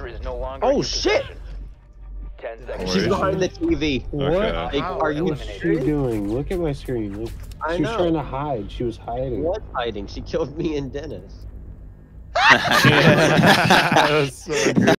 diffuser is no longer. Oh shit! 10 seconds. She's behind the TV. What Like, are you was she doing? Look at my screen. Look. I She was know. trying to hide. She was hiding. What hiding? She killed me and Dennis. That was so good.